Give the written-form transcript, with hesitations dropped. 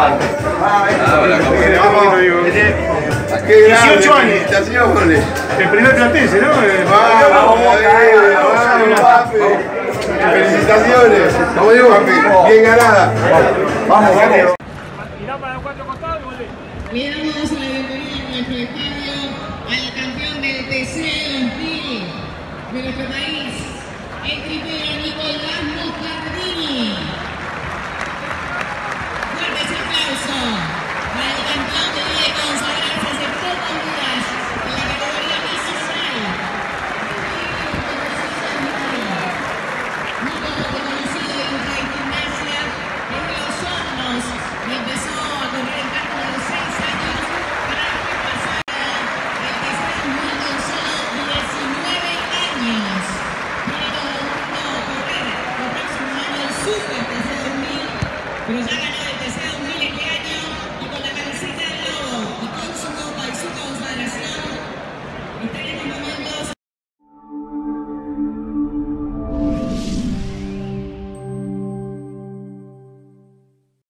Qué grande, 18 años. felicitaciones. El primer platense, ¿no? Felicitaciones. Como digo, bien ganada. Vamos, vamos. Mirá para los cuatro costados y volvé. Le damos la bienvenida en nuestro estadio al campeón del TC 2000 de nuestro país, el tripero Nicolás Moscardini. Fuertes aplausos para el campeón que viene a consagrarse hace pocos días en la categoría nacional. Nico, reconocido en la gimnasia, en los hornos, y empezó a correr en campo de los 6 años para repasar el que está jugando en solo 19 años. Viene todo el mundo a correr el próximo año el Super TC 2000, pero ya